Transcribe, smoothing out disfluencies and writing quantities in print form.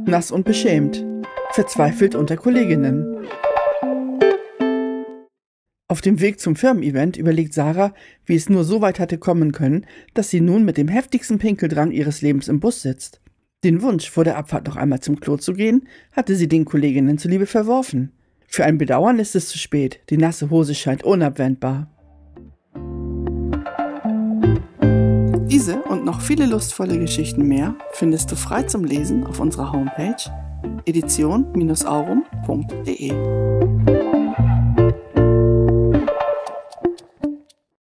nass und beschämt, verzweifelt unter Kolleginnen. Auf dem Weg zum Firmen-Event überlegt Sarah, wie es nur so weit hatte kommen können, dass sie nun mit dem heftigsten Pinkeldrang ihres Lebens im Bus sitzt. Den Wunsch, vor der Abfahrt noch einmal zum Klo zu gehen, hatte sie den Kolleginnen zuliebe verworfen. Für ein Bedauern ist es zu spät, die nasse Hose scheint unabwendbar. Diese und noch viele lustvolle Geschichten mehr findest du frei zum Lesen auf unserer Homepage edition-aurum.de.